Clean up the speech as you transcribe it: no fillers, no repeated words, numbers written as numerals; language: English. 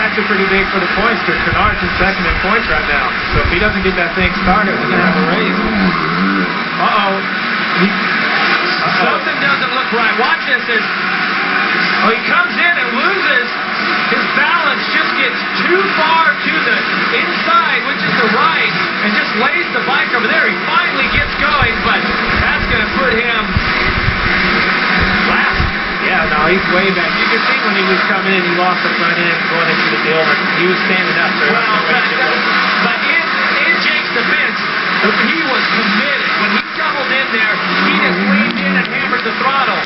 that's a pretty big for the points because Canard's in second in points right now. So if he doesn't get that thing started, he's going to have a race. Something doesn't look right. Watch this. He comes in and loses his balance, just gets too far to the inside, which is the right, and just lays the bike over there. He finally gets going, but that's going to put him last. Yeah, no, he's way back. You can see when he was coming in, he lost the front end going into the deal, and he was standing up there. But in Jake's defense, he was committed. When he doubled in there, he just leaned in and hammered the throttle.